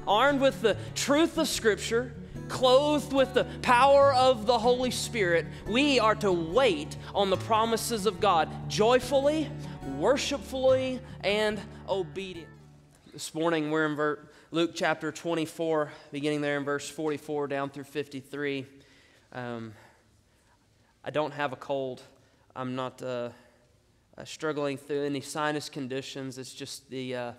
armed with the truth of Scripture, clothed with the power of the Holy Spirit, we are to wait on the promises of God joyfully, worshipfully, and obediently. This morning we're in Luke chapter 24, beginning there in verse 44 down through 53. I don't have a cold. I'm not struggling through any sinus conditions. It's just the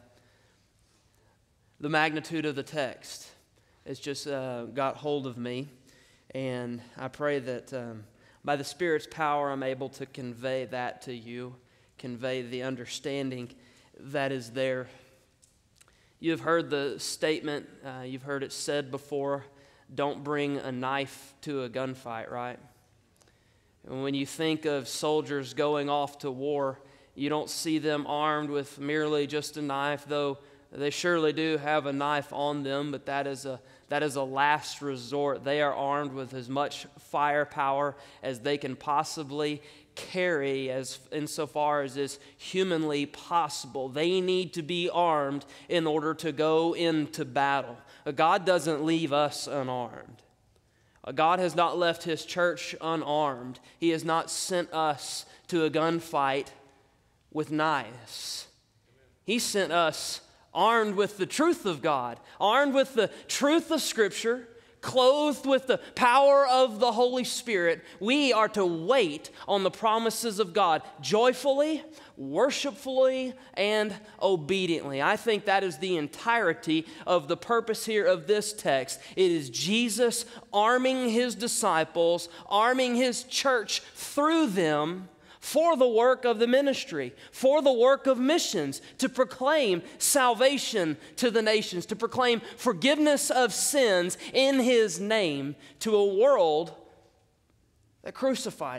magnitude of the text. It's just got hold of me. And I pray that by the Spirit's power, I'm able to convey that to you, convey the understanding that is there. You've heard the statement, you've heard it said before, don't bring a knife to a gunfight, right? And when you think of soldiers going off to war, you don't see them armed with merely just a knife, though they surely do have a knife on them, but that is a last resort. They are armed with as much firepower as they can possibly carry, as insofar as is humanly possible. They need to be armed in order to go into battle. God doesn't leave us unarmed. God has not left His church unarmed. He has not sent us to a gunfight with knives. He sent us armed with the truth of God, armed with the truth of Scripture, clothed with the power of the Holy Spirit. We are to wait on the promises of God joyfully, worshipfully, and obediently. I think that is the entirety of the purpose here of this text. It is Jesus arming His disciples, arming His church through them for the work of the ministry, for the work of missions, to proclaim salvation to the nations, to proclaim forgiveness of sins in His name to a world that crucified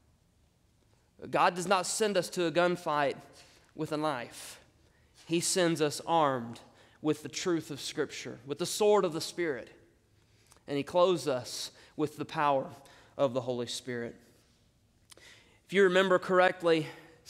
Him. God does not send us to a gunfight with a knife. He sends us armed with the truth of Scripture, with the sword of the Spirit, and He clothes us with the power of the Holy Spirit. If you remember correctly,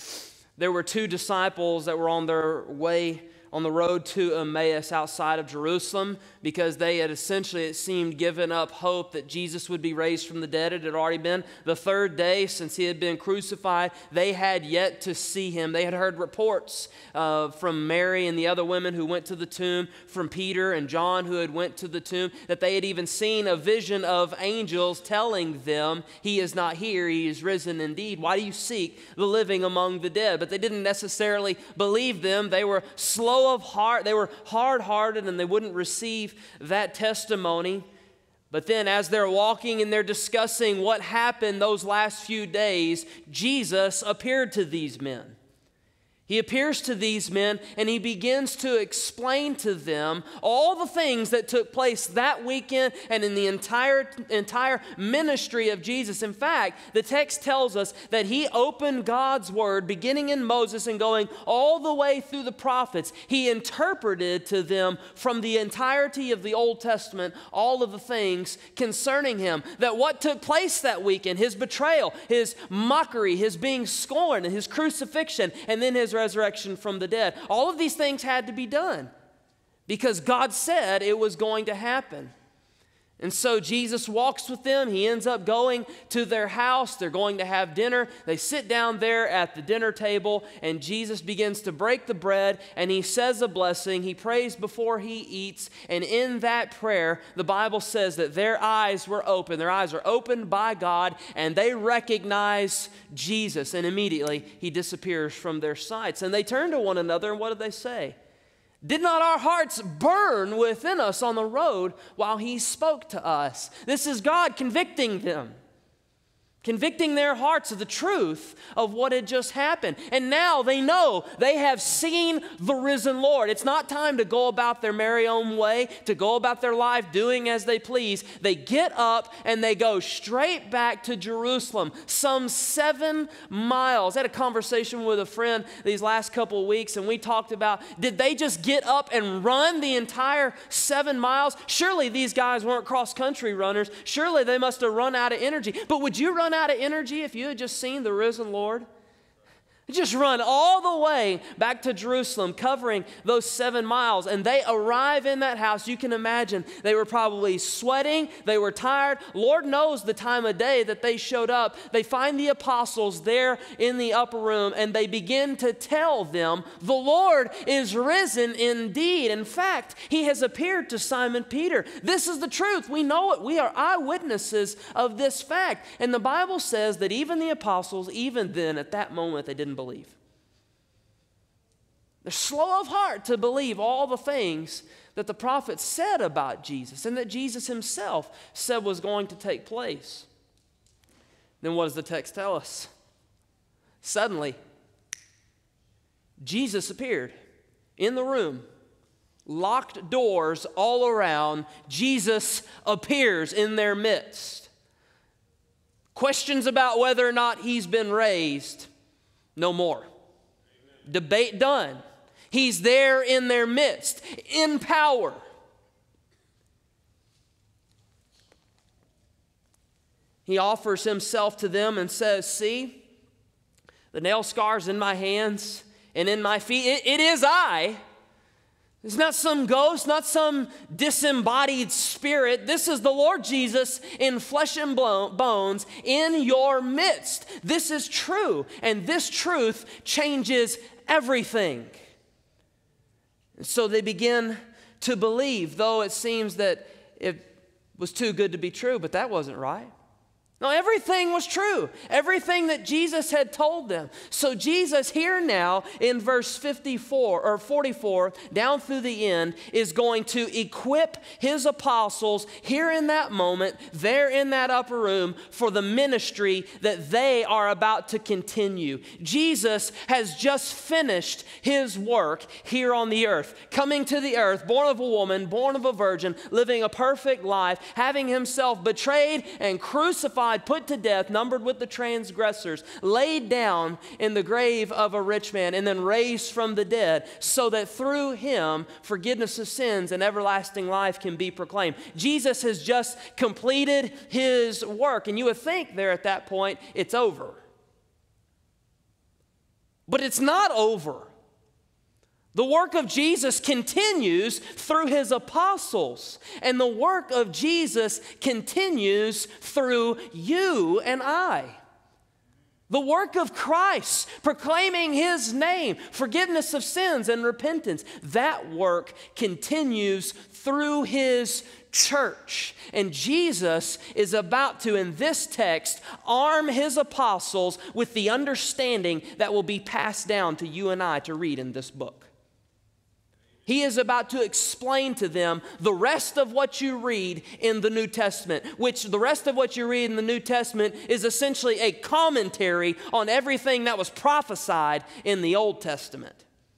there were two disciples that were on their way on the road to Emmaus outside of Jerusalem because they had essentially, it seemed, given up hope that Jesus would be raised from the dead. It had already been the third day since He had been crucified. They had yet to see Him. They had heard reports from Mary and the other women who went to the tomb, from Peter and John who had went to the tomb, that they had even seen a vision of angels telling them, He is not here, He is risen indeed. Why do you seek the living among the dead? But they didn't necessarily believe them. They were slow of heart, they were hard-hearted, and they wouldn't receive that testimony. But then as they're walking and they're discussing what happened those last few days, Jesus appeared to these men. He appears to these men and He begins to explain to them all the things that took place that weekend and in the entire ministry of Jesus. In fact, the text tells us that He opened God's Word beginning in Moses and going all the way through the prophets. He interpreted to them from the entirety of the Old Testament all of the things concerning Him. That what took place that weekend, His betrayal, His mockery, His being scorned, and His crucifixion, and then His resurrection from the dead. All of these things had to be done because God said it was going to happen. And so Jesus walks with them. He ends up going to their house. They're going to have dinner. They sit down there at the dinner table, and Jesus begins to break the bread, and He says a blessing. He prays before He eats, and in that prayer, the Bible says that their eyes were open. Their eyes are opened by God, and they recognize Jesus, and immediately He disappears from their sights. And they turn to one another, and what do they say? Did not our hearts burn within us on the road while He spoke to us? This is God convicting them, convicting their hearts of the truth of what had just happened. And now they know they have seen the risen Lord. It's not time to go about their merry own way, to go about their life doing as they please. They get up and they go straight back to Jerusalem, some 7 miles. I had a conversation with a friend these last couple of weeks, and we talked about, did they just get up and run the entire 7 miles? Surely these guys weren't cross-country runners. Surely they must have run out of energy. But would you run out of energy if you had just seen the risen Lord? Just run all the way back to Jerusalem, covering those 7 miles. And they arrive in that house. You can imagine they were probably sweating. They were tired. Lord knows the time of day that they showed up. They find the apostles there in the upper room, and they begin to tell them, the Lord is risen indeed. In fact, he has appeared to Simon Peter. This is the truth. We know it. We are eyewitnesses of this fact. And the Bible says that even the apostles, even then, at that moment, they didn't believe. They're slow of heart to believe all the things that the prophets said about Jesus and that Jesus himself said was going to take place. Then what does the text tell us? Suddenly, Jesus appeared in the room, locked doors all around. Jesus appears in their midst. Questions about whether or not he's been raised, no more. Amen. Debate done. He's there in their midst, in power. He offers himself to them and says, see, the nail scars in my hands and in my feet, it is I. It's not some ghost, not some disembodied spirit. This is the Lord Jesus in flesh and bones in your midst. This is true, and this truth changes everything. And so they begin to believe, though it seems that it was too good to be true, but that wasn't right. No, everything was true. Everything that Jesus had told them. So Jesus here now in verse 54 or 44 down through the end is going to equip his apostles here in that moment, there in that upper room for the ministry that they are about to continue. Jesus has just finished his work here on the earth, coming to the earth, born of a woman, born of a virgin, living a perfect life, having himself betrayed and crucified, put to death, numbered with the transgressors, laid down in the grave of a rich man, and then raised from the dead, so that through him forgiveness of sins and everlasting life can be proclaimed. Jesus has just completed his work, and you would think there at that point it's over. But it's not over. The work of Jesus continues through his apostles, and the work of Jesus continues through you and I. The work of Christ, proclaiming his name, forgiveness of sins and repentance, that work continues through his church. And Jesus is about to, in this text, arm his apostles with the understanding that will be passed down to you and I to read in this book. He is about to explain to them the rest of what you read in the New Testament, which the rest of what you read in the New Testament is essentially a commentary on everything that was prophesied in the Old Testament.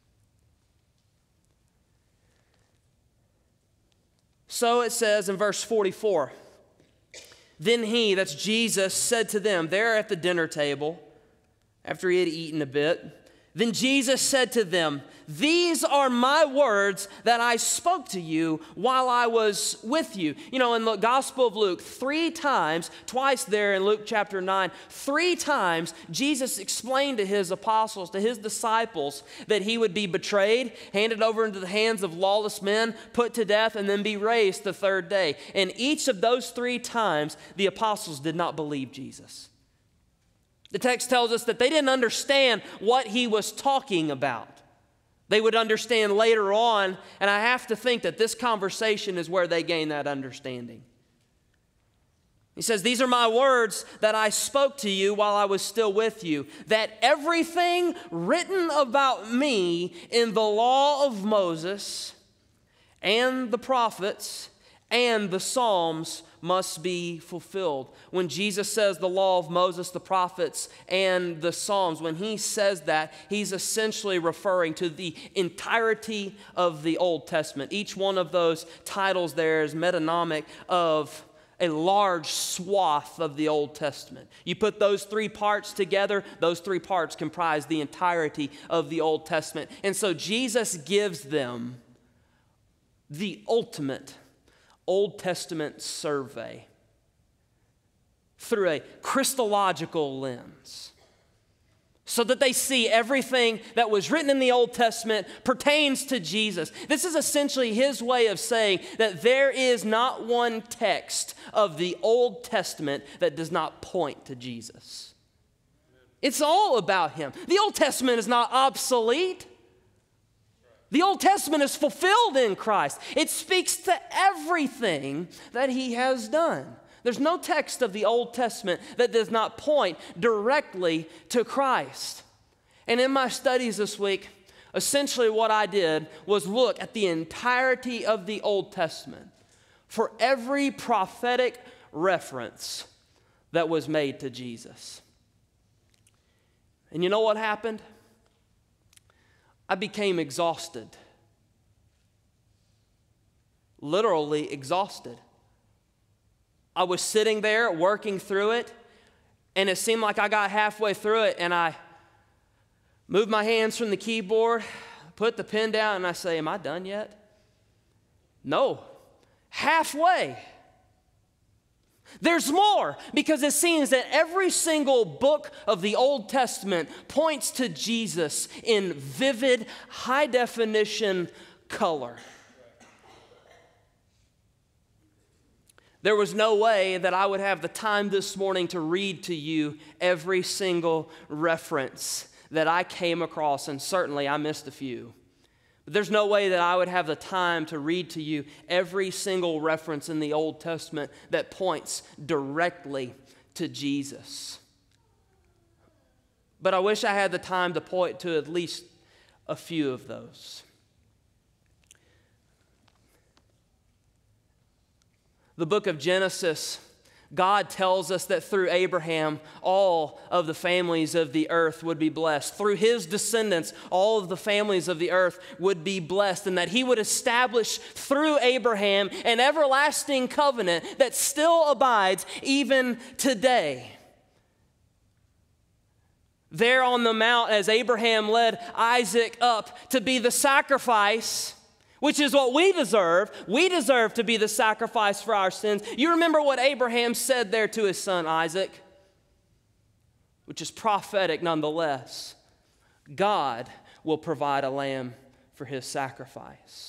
So it says in verse 44, then he, that's Jesus, said to them there at the dinner table, after he had eaten a bit, then Jesus said to them, these are my words that I spoke to you while I was with you. You know, in the Gospel of Luke, 3 times, twice there in Luke chapter 9, 3 times Jesus explained to his apostles, to his disciples, that he would be betrayed, handed over into the hands of lawless men, put to death, and then be raised the 3rd day. And each of those 3 times, the apostles did not believe Jesus. The text tells us that they didn't understand what he was talking about. They would understand later on, and I have to think that this conversation is where they gain that understanding. He says, these are my words that I spoke to you while I was still with you, that everything written about me in the law of Moses and the prophets and the Psalms must be fulfilled. When Jesus says the law of Moses, the prophets, and the Psalms, when he says that, he's essentially referring to the entirety of the Old Testament. Each one of those titles there is metonymic of a large swath of the Old Testament. You put those 3 parts together, those 3 parts comprise the entirety of the Old Testament. And so Jesus gives them the ultimate Old Testament survey through a Christological lens. so that they see everything that was written in the Old Testament pertains to Jesus. This is essentially his way of saying that there is not one text of the Old Testament that does not point to Jesus. It's all about him. The Old Testament is not obsolete. The Old Testament is fulfilled in Christ. It speaks to everything that he has done. There's no text of the Old Testament that does not point directly to Christ. And in my studies this week, essentially what I did was look at the entirety of the Old Testament for every prophetic reference that was made to Jesus. And you know what happened? I became exhausted. Literally exhausted. I was sitting there working through it, and it seemed like I got halfway through it, and I moved my hands from the keyboard, put the pen down, and I say, am I done yet? No. Halfway. There's more, because it seems that every single book of the Old Testament points to Jesus in vivid, high-definition color. There was no way that I would have the time this morning to read to you every single reference that I came across, and certainly I missed a few. But there's no way that I would have the time to read to you every single reference in the Old Testament that points directly to Jesus. But I wish I had the time to point to at least a few of those. The book of Genesis, God tells us that through Abraham, all of the families of the earth would be blessed. Through his descendants, all of the families of the earth would be blessed, and that he would establish through Abraham an everlasting covenant that still abides even today. There on the mount, as Abraham led Isaac up to be the sacrifice, which is what we deserve. We deserve to be the sacrifice for our sins. You remember what Abraham said there to his son Isaac, which is prophetic nonetheless. God will provide a lamb for his sacrifice.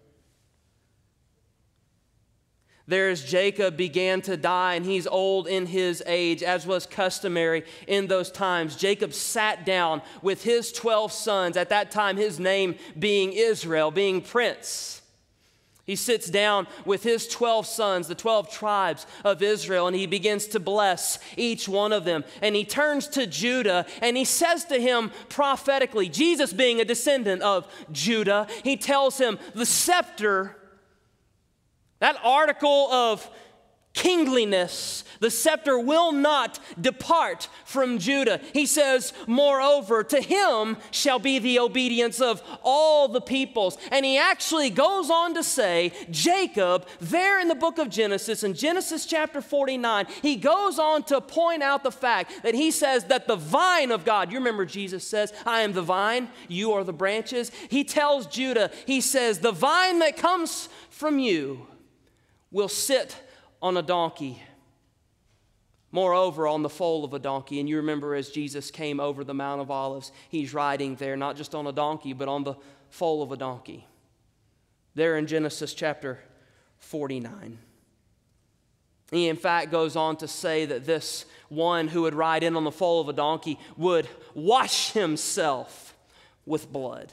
There as Jacob began to die, and he's old in his age, as was customary in those times, Jacob sat down with his 12 sons, at that time his name being Israel, being prince. He sits down with his 12 sons, the 12 tribes of Israel, and he begins to bless each one of them. And he turns to Judah, and he says to him prophetically, Jesus being a descendant of Judah, he tells him, the scepter, that article of kingliness, the scepter will not depart from Judah. He says, moreover, to him shall be the obedience of all the peoples. And he actually goes on to say, Jacob, there in the book of Genesis, in Genesis chapter 49, he goes on to point out the fact that he says that the vine of God, you remember Jesus says, I am the vine, you are the branches. He tells Judah, he says, the vine that comes from you will sit on a donkey. Moreover, on the foal of a donkey. And you remember as Jesus came over the Mount of Olives, he's riding there, not just on a donkey, but on the foal of a donkey. There in Genesis chapter 49. He in fact goes on to say that this one who would ride in on the foal of a donkey would wash himself with blood.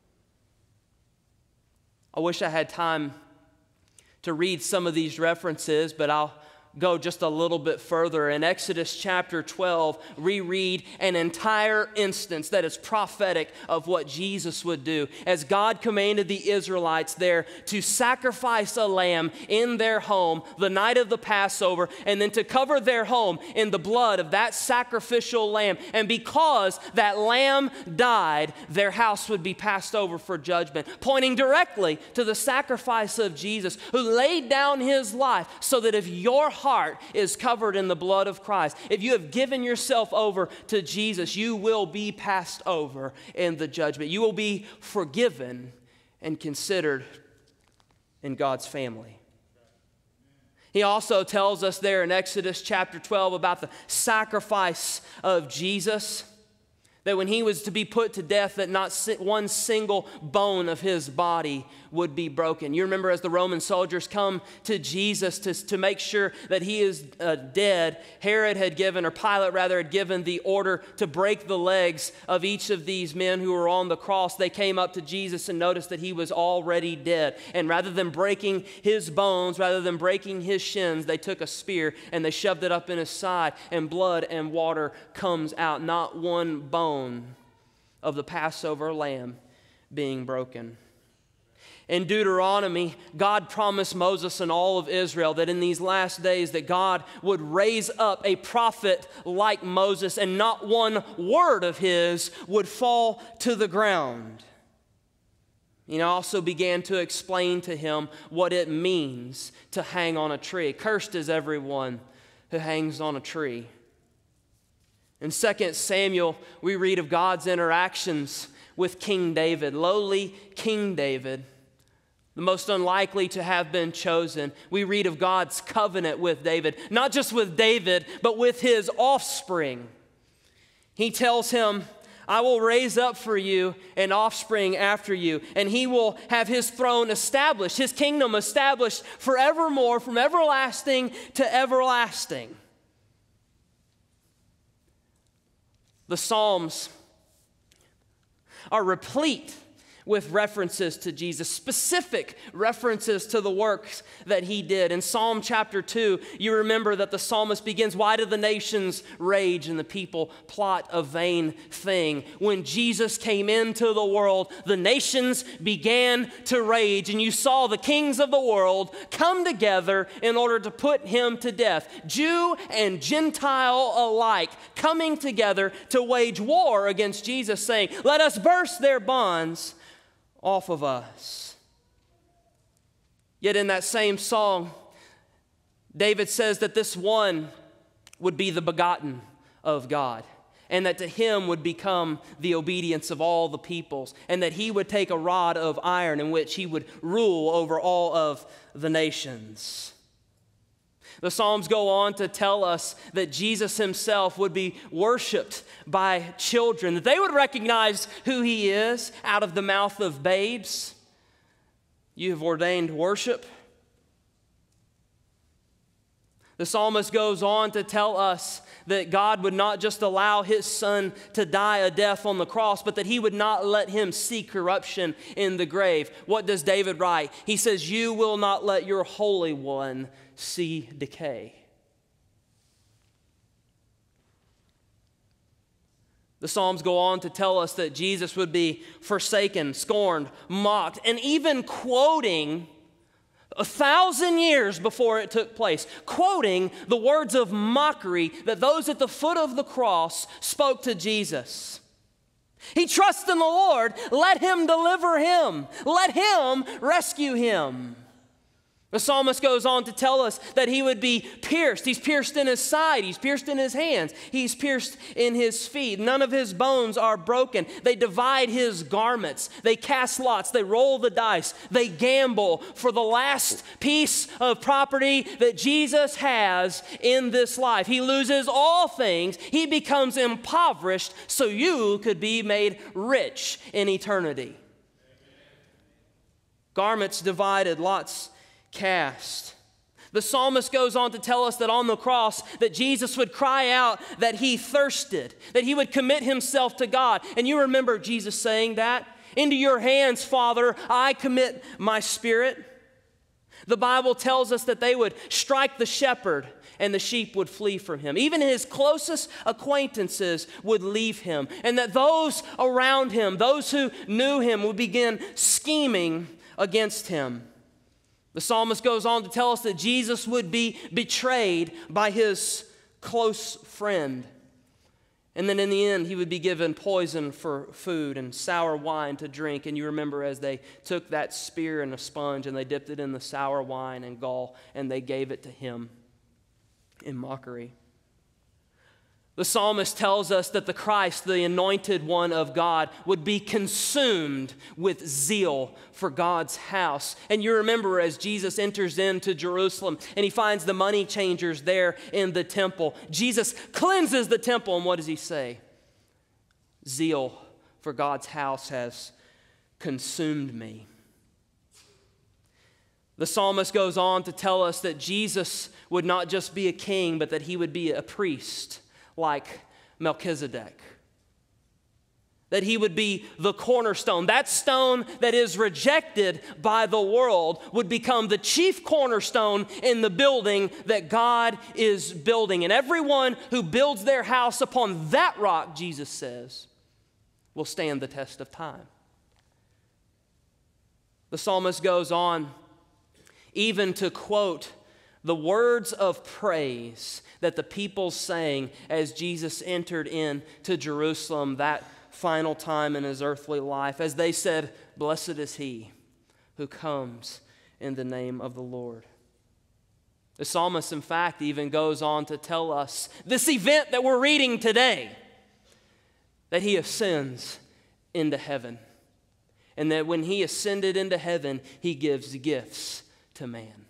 I wish I had time to read some of these references, but I'll go just a little bit further. In Exodus chapter 12, reread an entire instance that is prophetic of what Jesus would do. As God commanded the Israelites there to sacrifice a lamb in their home the night of the Passover, and then to cover their home in the blood of that sacrificial lamb. And because that lamb died, their house would be passed over for judgment, pointing directly to the sacrifice of Jesus, who laid down his life so that if your heart is covered in the blood of Christ, if you have given yourself over to Jesus, you will be passed over in the judgment. You will be forgiven and considered in God's family. He also tells us there in Exodus chapter 12 about the sacrifice of Jesus, That when he was to be put to death, that not one single bone of his body would be broken. You remember as the Roman soldiers come to Jesus to make sure that he is dead, Herod had given, or Pilate rather, had given the order to break the legs of each of these men who were on the cross. They came up to Jesus and noticed that he was already dead. And rather than breaking his bones, rather than breaking his shins, they took a spear and they shoved it up in his side, and blood and water comes out. Not one bone of the Passover lamb being broken. In Deuteronomy, God promised Moses and all of Israel that in these last days that God would raise up a prophet like Moses, and not one word of his would fall to the ground. He also began to explain to him what it means to hang on a tree. Cursed is everyone who hangs on a tree. In 2 Samuel, we read of God's interactions with King David, lowly King David, the most unlikely to have been chosen. We read of God's covenant with David, not just with David, but with his offspring. He tells him, I will raise up for you an offspring after you, and he will have his throne established, his kingdom established forevermore, from everlasting to everlasting. The Psalms are replete with references to Jesus, specific references to the works that he did. In Psalm chapter 2, you remember that the psalmist begins, why do the nations rage and the people plot a vain thing? When Jesus came into the world, the nations began to rage, and you saw the kings of the world come together in order to put him to death. Jew and Gentile alike coming together to wage war against Jesus, saying, let us burst their bonds off of us. Yet in that same song, David says that this one would be the begotten of God, and that to him would become the obedience of all the peoples, and that he would take a rod of iron in which he would rule over all of the nations. The Psalms go on to tell us that Jesus himself would be worshiped by children, that they would recognize who he is out of the mouth of babes. You have ordained worship. The psalmist goes on to tell us that God would not just allow his son to die a death on the cross, but that he would not let him see corruption in the grave. What does David write? He says, you will not let your Holy One see decay. The Psalms go on to tell us that Jesus would be forsaken, scorned, mocked, and even quoting 1,000 years before it took place, quoting the words of mockery that those at the foot of the cross spoke to Jesus. He trusts in the Lord. Let him deliver him. Let him rescue him. The psalmist goes on to tell us that he would be pierced. He's pierced in his side. He's pierced in his hands. He's pierced in his feet. None of his bones are broken. They divide his garments. They cast lots. They roll the dice. They gamble for the last piece of property that Jesus has in this life. He loses all things. He becomes impoverished so you could be made rich in eternity. Garments divided, lots cast. The psalmist goes on to tell us that on the cross that Jesus would cry out that he thirsted, that he would commit himself to God. And you remember Jesus saying that? Into your hands, Father, I commit my spirit. The Bible tells us that they would strike the shepherd and the sheep would flee from him. Even his closest acquaintances would leave him. And that those around him, those who knew him, would begin scheming against him. The psalmist goes on to tell us that Jesus would be betrayed by his close friend. And then in the end, he would be given poison for food and sour wine to drink. And you remember as they took that spear and a sponge and they dipped it in the sour wine and gall and they gave it to him in mockery. The psalmist tells us that the Christ, the anointed one of God, would be consumed with zeal for God's house. And you remember as Jesus enters into Jerusalem and he finds the money changers there in the temple, Jesus cleanses the temple, and what does he say? Zeal for God's house has consumed me. The psalmist goes on to tell us that Jesus would not just be a king, but that he would be a priest like Melchizedek. That he would be the cornerstone. That stone that is rejected by the world would become the chief cornerstone in the building that God is building. And everyone who builds their house upon that rock, Jesus says, will stand the test of time. The psalmist goes on even to quote the words of praise that the people sang as Jesus entered into Jerusalem that final time in his earthly life, as they said, "Blessed is he who comes in the name of the Lord." The psalmist, in fact, even goes on to tell us this event that we're reading today, that he ascends into heaven, and that when he ascended into heaven, he gives gifts to man.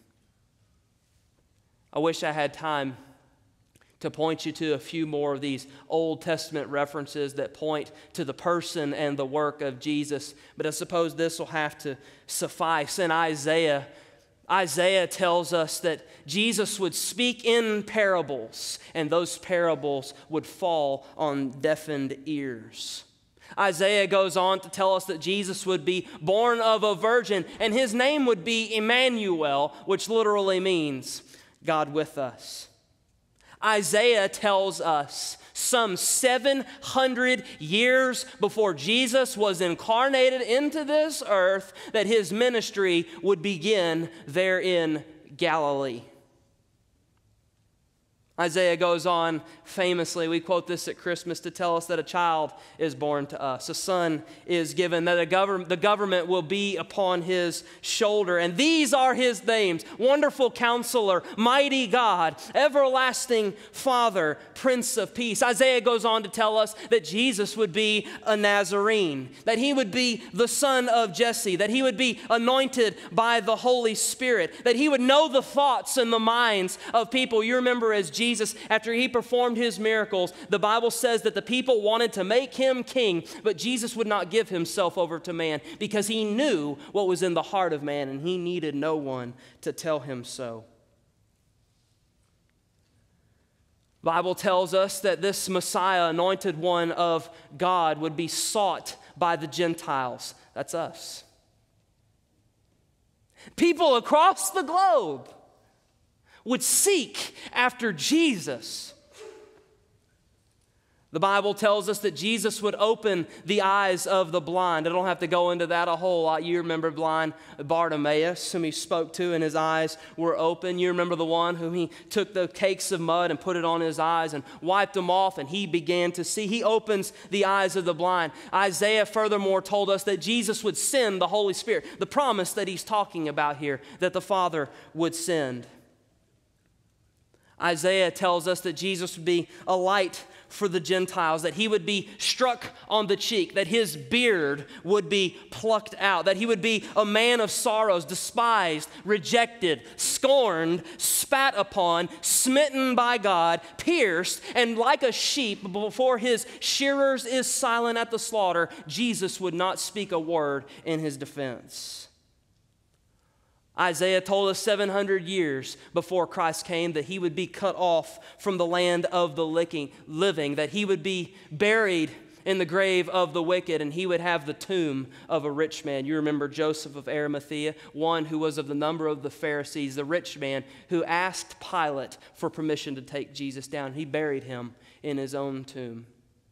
I wish I had time to point you to a few more of these Old Testament references that point to the person and the work of Jesus, but I suppose this will have to suffice. In Isaiah tells us that Jesus would speak in parables, and those parables would fall on deafened ears. Isaiah goes on to tell us that Jesus would be born of a virgin, and his name would be Emmanuel, which literally means God with us. Isaiah tells us some 700 years before Jesus was incarnated into this earth that his ministry would begin there in Galilee. Isaiah goes on famously, we quote this at Christmas, to tell us that a child is born to us, a son is given, that the government will be upon his shoulder. And these are his names: Wonderful Counselor, Mighty God, Everlasting Father, Prince of Peace. Isaiah goes on to tell us that Jesus would be a Nazarene, that he would be the son of Jesse, that he would be anointed by the Holy Spirit, that he would know the thoughts and the minds of people. You remember as Jesus, after he performed his miracles, the Bible says that the people wanted to make him king, but Jesus would not give himself over to man because he knew what was in the heart of man, and he needed no one to tell him so. The Bible tells us that this Messiah, anointed one of God, would be sought by the Gentiles. That's us. People across the globe would seek after Jesus. The Bible tells us that Jesus would open the eyes of the blind. I don't have to go into that a whole lot. You remember blind Bartimaeus, whom he spoke to, and his eyes were open. You remember the one whom he took the cakes of mud and put it on his eyes and wiped them off, and he began to see. He opens the eyes of the blind. Isaiah furthermore told us that Jesus would send the Holy Spirit, the promise that he's talking about here, that the Father would send. Isaiah tells us that Jesus would be a light for the Gentiles, that he would be struck on the cheek, that his beard would be plucked out, that he would be a man of sorrows, despised, rejected, scorned, spat upon, smitten by God, pierced, and like a sheep before his shearers is silent at the slaughter, Jesus would not speak a word in his defense. Isaiah told us 700 years before Christ came that he would be cut off from the land of the living, that he would be buried in the grave of the wicked, and he would have the tomb of a rich man. You remember Joseph of Arimathea, one who was of the number of the Pharisees, the rich man who asked Pilate for permission to take Jesus down. He buried him in his own tomb.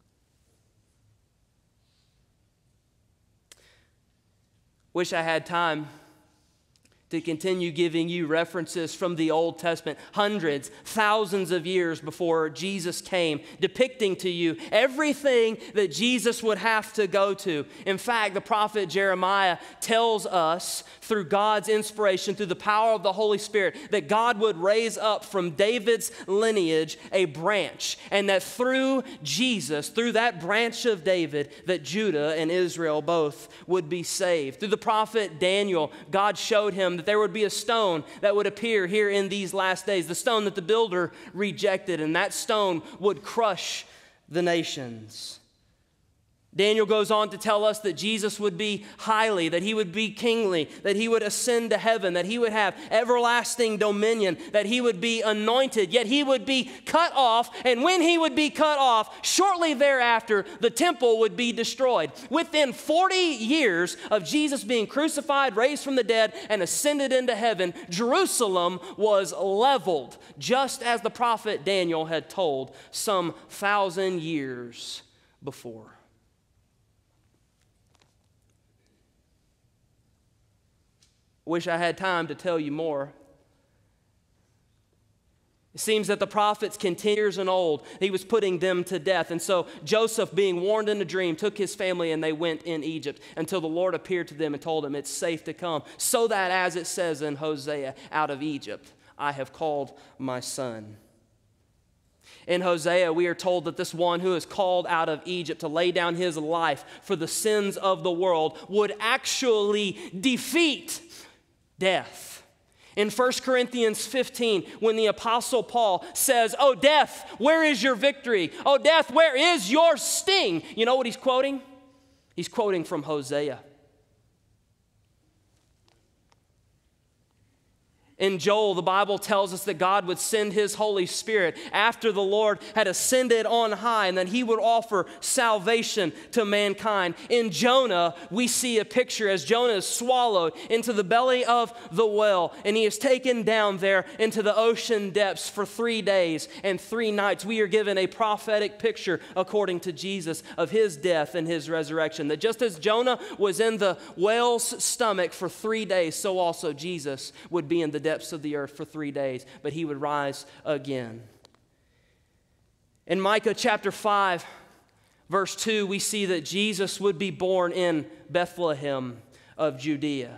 Wish I had time to continue giving you references from the Old Testament, hundreds, thousands of years before Jesus came, depicting to you everything that Jesus would have to go to. In fact, the prophet Jeremiah tells us through God's inspiration, through the power of the Holy Spirit, that God would raise up from David's lineage a branch, and that through Jesus, through that branch of David, that Judah and Israel both would be saved. Through the prophet Daniel, God showed him that there would be a stone that would appear here in these last days, the stone that the builder rejected, and that stone would crush the nations. Daniel goes on to tell us that Jesus would be highly, that he would be kingly, that he would ascend to heaven, that he would have everlasting dominion, that he would be anointed, yet he would be cut off. And when he would be cut off, shortly thereafter, the temple would be destroyed. Within 40 years of Jesus being crucified, raised from the dead, and ascended into heaven, Jerusalem was leveled, just as the prophet Daniel had told some 1,000 years before. Wish I had time to tell you more. It seems that the prophets continued years and old. He was putting them to death. And so Joseph, being warned in a dream, took his family and they went in Egypt until the Lord appeared to them and told them it's safe to come. So that, as it says in Hosea, out of Egypt I have called my son. In Hosea, we are told that this one who is called out of Egypt to lay down his life for the sins of the world would actually defeat death. In 1 Corinthians 15, when the Apostle Paul says, "Oh, death, where is your victory? Oh, death, where is your sting?" You know what he's quoting? He's quoting from Hosea. In Joel, the Bible tells us that God would send his Holy Spirit after the Lord had ascended on high, and that he would offer salvation to mankind. In Jonah, we see a picture as Jonah is swallowed into the belly of the whale, and he is taken down there into the ocean depths for 3 days and 3 nights. We are given a prophetic picture, according to Jesus, of his death and his resurrection. That just as Jonah was in the whale's stomach for 3 days, so also Jesus would be in the depths of the earth for 3 days, but he would rise again. In Micah chapter 5, verse 2, we see that Jesus would be born in Bethlehem of Judea.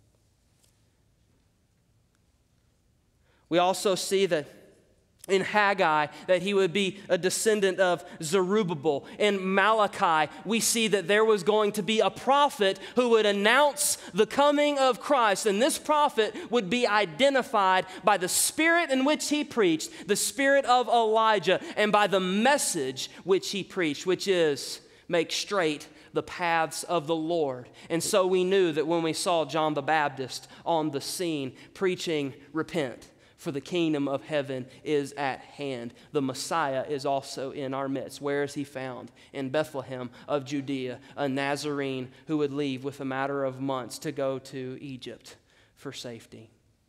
We also see that in Haggai, that he would be a descendant of Zerubbabel. In Malachi, we see that there was going to be a prophet who would announce the coming of Christ. And this prophet would be identified by the spirit in which he preached, the spirit of Elijah, and by the message which he preached, which is, make straight the paths of the Lord. And so we knew that when we saw John the Baptist on the scene preaching, repent, for the kingdom of heaven is at hand. The Messiah is also in our midst. Where is he found? In Bethlehem of Judea, a Nazarene who would leave with a matter of months to go to Egypt for safety.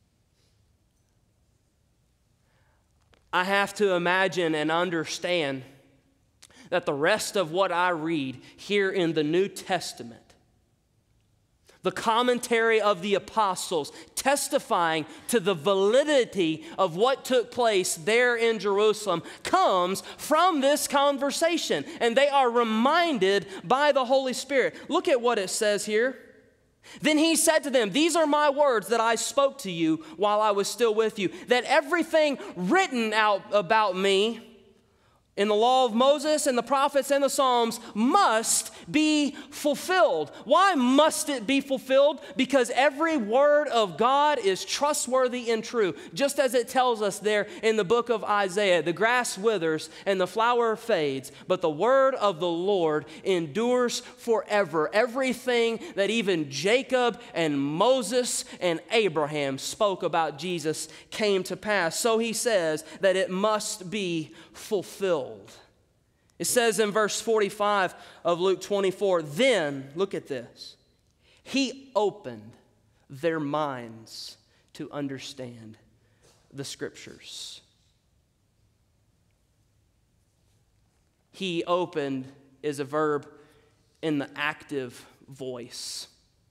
I have to imagine and understand that the rest of what I read here in the New Testament, the commentary of the apostles testifying to the validity of what took place there in Jerusalem, comes from this conversation. And they are reminded by the Holy Spirit. Look at what it says here. Then he said to them, "These are my words that I spoke to you while I was still with you, that everything written out about me in the law of Moses and the prophets and the Psalms must be fulfilled." Why must it be fulfilled? Because every word of God is trustworthy and true. Just as it tells us there in the book of Isaiah, the grass withers and the flower fades, but the word of the Lord endures forever. Everything that even Jacob and Moses and Abraham spoke about Jesus came to pass. So he says that it must be fulfilled. It says in verse 45 of Luke 24, then, look at this, he opened their minds to understand the scriptures. He opened is a verb in the active voice,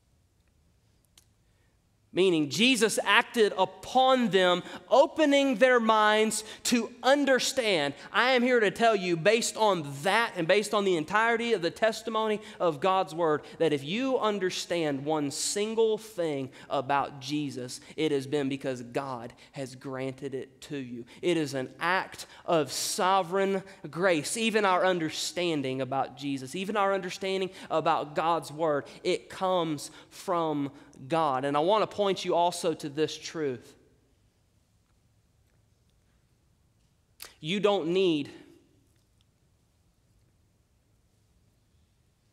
meaning Jesus acted upon them, opening their minds to understand. I am here to tell you, based on that and based on the entirety of the testimony of God's word, that if you understand one single thing about Jesus, it has been because God has granted it to you. It is an act of sovereign grace. Even our understanding about Jesus, even our understanding about God's word, it comes from God. And I want to point you also to this truth. You don't need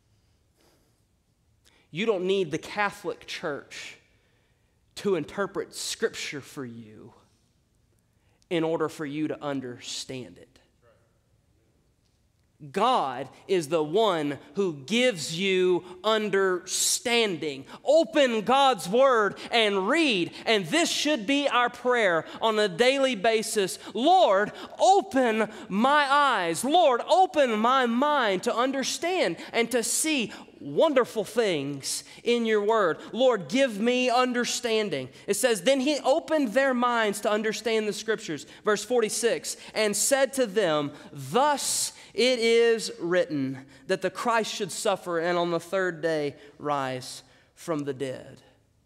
You don't need the Catholic Church to interpret Scripture for you in order for you to understand it. God is the one who gives you understanding. Open God's Word and read. And this should be our prayer on a daily basis. Lord, open my eyes. Lord, open my mind to understand and to see wonderful things in your word. Lord, give me understanding. It says, then he opened their minds to understand the Scriptures. Verse 46, and said to them, thus it is written that the Christ should suffer and on the third day rise from the dead.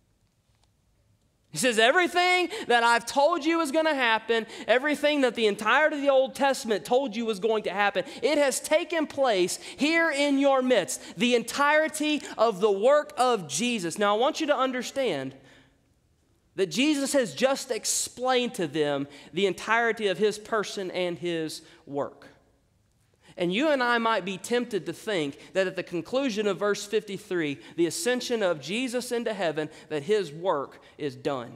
He says, everything that I've told you is going to happen, everything that the entirety of the Old Testament told you was going to happen, it has taken place here in your midst. The entirety of the work of Jesus. Now, I want you to understand that Jesus has just explained to them the entirety of his person and his work. And you and I might be tempted to think that at the conclusion of verse 53, the ascension of Jesus into heaven, that his work is done.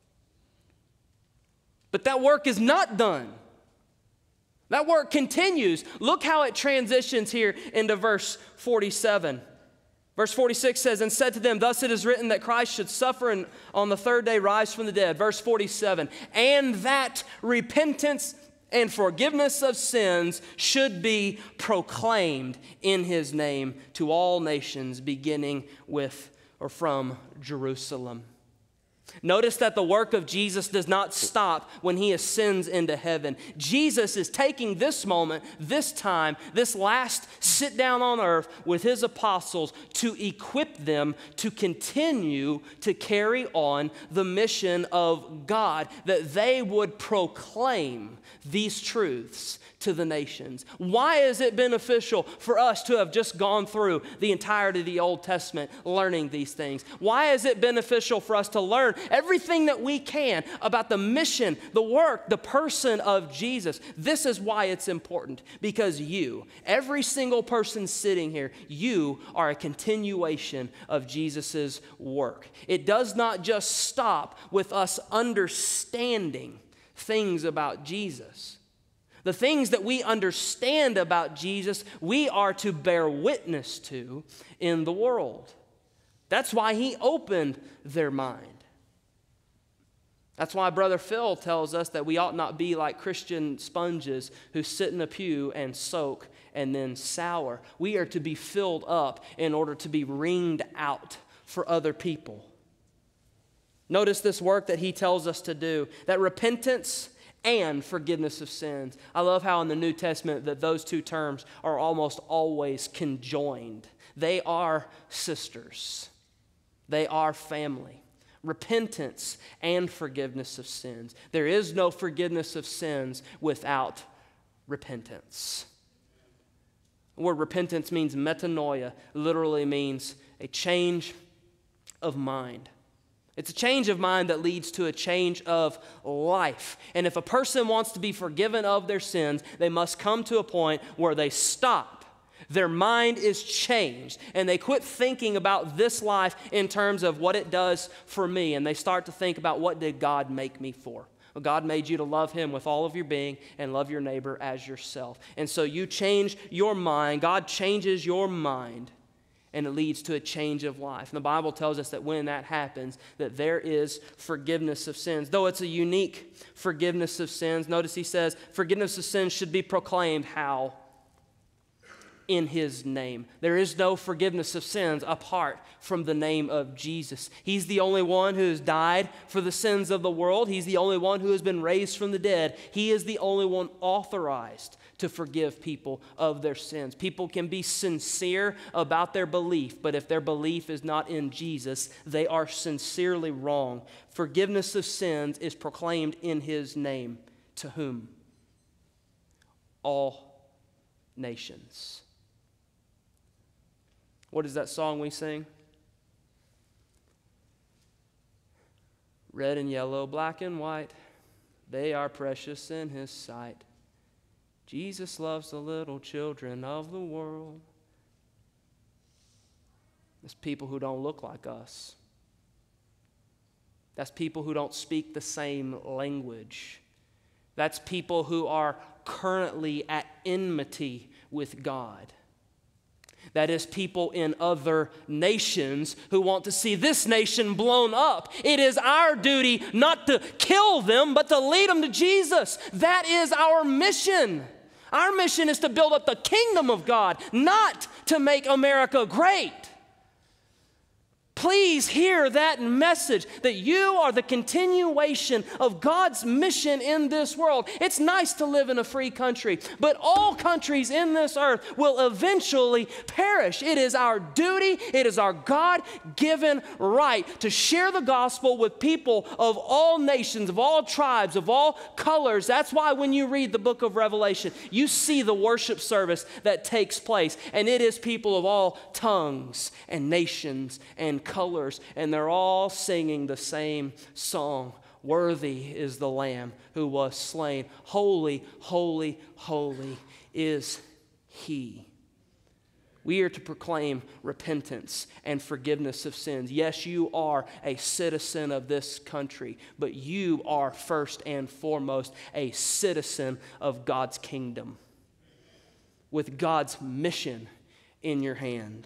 But that work is not done. That work continues. Look how it transitions here into verse 47. Verse 46 says, and said to them, thus it is written that Christ should suffer and on the third day rise from the dead. Verse 47, and that repentance and forgiveness of sins should be proclaimed in his name to all nations, beginning with or from Jerusalem. Notice that the work of Jesus does not stop when he ascends into heaven. Jesus is taking this moment, this time, this last sit down on earth with his apostles to equip them to continue to carry on the mission of God, that they would proclaim these truths to the nations. Why is it beneficial for us to have just gone through the entirety of the Old Testament learning these things? Why is it beneficial for us to learn everything that we can about the mission, the work, the person of Jesus? This is why it's important, because you, every single person sitting here, you are a continuation of Jesus's work. It does not just stop with us understanding things about Jesus. The things that we understand about Jesus, we are to bear witness to in the world. That's why he opened their mind. That's why Brother Phil tells us that we ought not be like Christian sponges who sit in a pew and soak and then sour. We are to be filled up in order to be wringed out for other people. Notice this work that he tells us to do, that repentance and forgiveness of sins. I love how in the New Testament that those two terms are almost always conjoined. They are sisters. They are family. Repentance and forgiveness of sins. There is no forgiveness of sins without repentance. The word repentance means metanoia, literally means a change of mind. It's a change of mind that leads to a change of life. And if a person wants to be forgiven of their sins, they must come to a point where they stop. Their mind is changed, and they quit thinking about this life in terms of what it does for me, and they start to think about, what did God make me for? Well, God made you to love him with all of your being and love your neighbor as yourself. And so you change your mind. God changes your mind, and it leads to a change of life. And the Bible tells us that when that happens, that there is forgiveness of sins. Though it's a unique forgiveness of sins, notice he says forgiveness of sins should be proclaimed. How? In his name. There is no forgiveness of sins apart from the name of Jesus. He's the only one who has died for the sins of the world. He's the only one who has been raised from the dead. He is the only one authorized to forgive people of their sins. People can be sincere about their belief, but if their belief is not in Jesus, they are sincerely wrong. Forgiveness of sins is proclaimed in his name. To whom? All nations. What is that song we sing? Red and yellow, black and white, they are precious in his sight. Jesus loves the little children of the world. It's people who don't look like us. That's people who don't speak the same language. That's people who are currently at enmity with God. That is people in other nations who want to see this nation blown up. It is our duty not to kill them, but to lead them to Jesus. That is our mission. Our mission is to build up the kingdom of God, not to make America great. Please hear that message, that you are the continuation of God's mission in this world. It's nice to live in a free country, but all countries in this earth will eventually perish. It is our duty, it is our God-given right to share the gospel with people of all nations, of all tribes, of all colors. That's why when you read the book of Revelation, you see the worship service that takes place, and it is people of all tongues and nations and colors, and they're all singing the same song. Worthy is the Lamb who was slain. Holy, holy, holy is He. We are to proclaim repentance and forgiveness of sins. Yes, you are a citizen of this country, but you are first and foremost a citizen of God's kingdom with God's mission in your hand.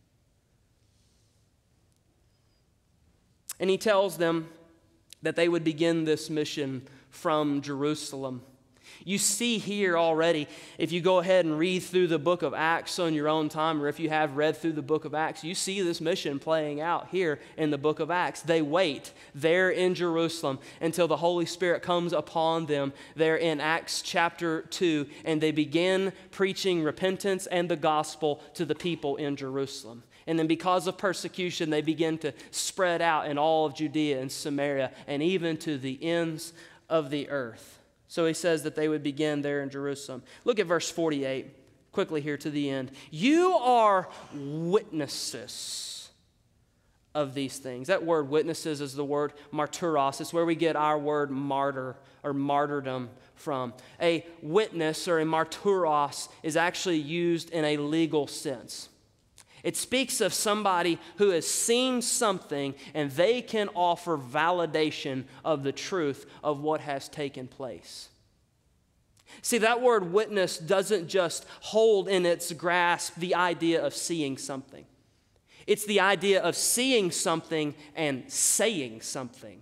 And he tells them that they would begin this mission from Jerusalem. You see here already, if you go ahead and read through the book of Acts on your own time, or if you have read through the book of Acts, you see this mission playing out here in the book of Acts. They wait there in Jerusalem until the Holy Spirit comes upon them there in Acts chapter 2, and they begin preaching repentance and the gospel to the people in Jerusalem. And then because of persecution, they begin to spread out in all of Judea and Samaria and even to the ends of the earth. So he says that they would begin there in Jerusalem. Look at verse 48, quickly here to the end. You are witnesses of these things. That word witnesses is the word martyros. It's where we get our word martyr or martyrdom from. A witness or a martyros is actually used in a legal sense. It speaks of somebody who has seen something and they can offer validation of the truth of what has taken place. See, that word witness doesn't just hold in its grasp the idea of seeing something. It's the idea of seeing something and saying something.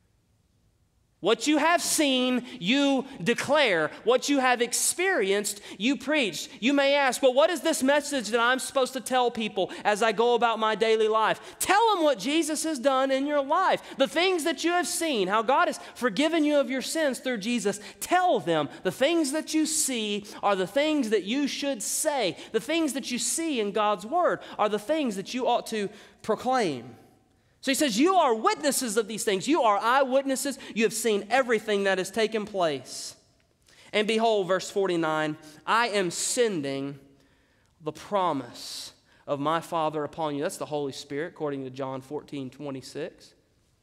What you have seen, you declare. What you have experienced, you preach. You may ask, well, what is this message that I'm supposed to tell people as I go about my daily life? Tell them what Jesus has done in your life. The things that you have seen, how God has forgiven you of your sins through Jesus. Tell them the things that you see are the things that you should say. The things that you see in God's word are the things that you ought to proclaim. So he says, you are witnesses of these things. You are eyewitnesses. You have seen everything that has taken place. And behold, verse 49, I am sending the promise of my Father upon you. That's the Holy Spirit, according to John 14:26.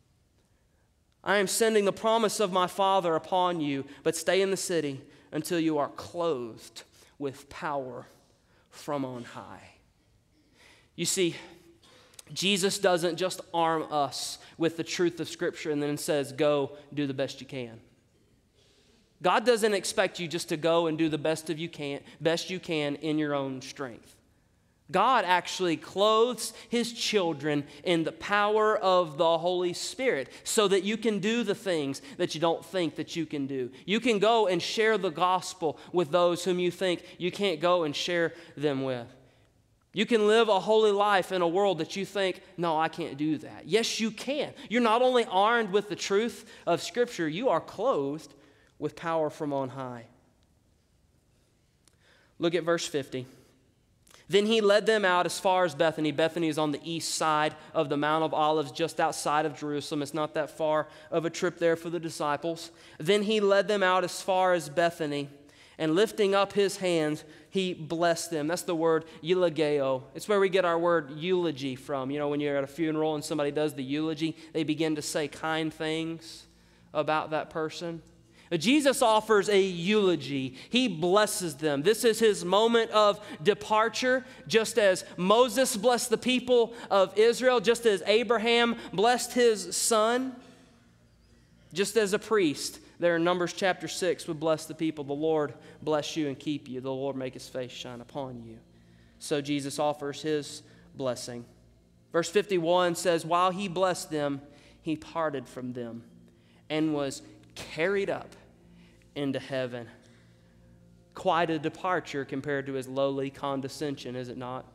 I am sending the promise of my Father upon you, but stay in the city until you are clothed with power from on high. You see, Jesus doesn't just arm us with the truth of Scripture and then says, go do the best you can. God doesn't expect you just to go and do the best you can in your own strength. God actually clothes His children in the power of the Holy Spirit so that you can do the things that you don't think that you can do. You can go and share the gospel with those whom you think you can't go and share them with. You can live a holy life in a world that you think, no, I can't do that. Yes, you can. You're not only armed with the truth of Scripture, you are clothed with power from on high. Look at verse 50. Then he led them out as far as Bethany. Bethany is on the east side of the Mount of Olives, just outside of Jerusalem. It's not that far of a trip there for the disciples. Then he led them out as far as Bethany, and lifting up his hands, he blessed them. That's the word eulogio. It's where we get our word eulogy from. You know, when you're at a funeral and somebody does the eulogy, they begin to say kind things about that person. Jesus offers a eulogy. He blesses them. This is his moment of departure, just as Moses blessed the people of Israel, just as Abraham blessed his son, just as a priest there in Numbers chapter 6 would bless the people. The Lord bless you and keep you. The Lord make his face shine upon you. So Jesus offers his blessing. Verse 51 says, while he blessed them, he parted from them and was carried up into heaven. Quite a departure compared to his lowly condescension, is it not?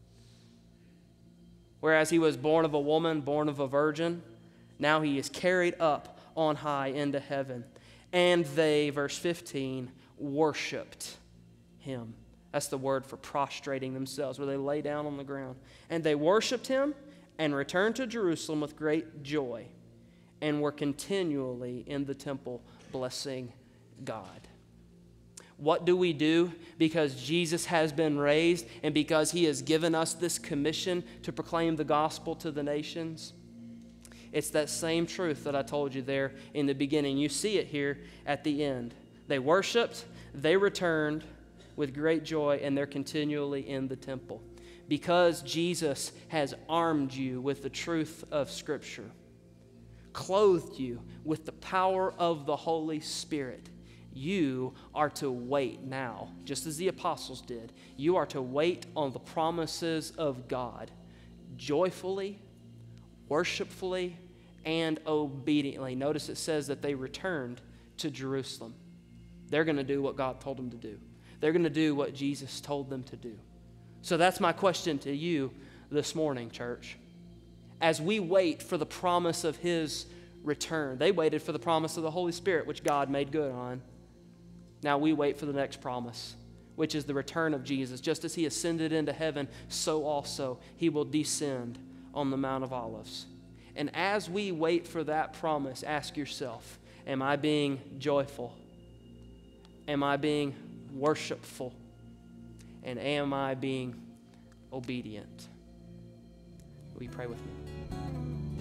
Whereas he was born of a woman, born of a virgin, now he is carried up on high into heaven. And they, verse 15, worshiped him. That's the word for prostrating themselves, where they lay down on the ground. And they worshiped him and returned to Jerusalem with great joy, and were continually in the temple blessing God. What do we do because Jesus has been raised and because he has given us this commission to proclaim the gospel to the nations? It's that same truth that I told you there in the beginning. You see it here at the end. They worshiped, they returned with great joy, and they're continually in the temple. Because Jesus has armed you with the truth of Scripture, clothed you with the power of the Holy Spirit, you are to wait now, just as the apostles did. You are to wait on the promises of God joyfully, worshipfully, and obediently. Notice it says that they returned to Jerusalem. They're going to do what God told them to do. They're going to do what Jesus told them to do. So that's my question to you this morning, church. As we wait for the promise of his return, they waited for the promise of the Holy Spirit, which God made good on. Now we wait for the next promise, which is the return of Jesus. Just as he ascended into heaven, so also he will descend on the Mount of Olives. And as we wait for that promise, ask yourself, am I being joyful? Am I being worshipful? And am I being obedient? Will you pray with me?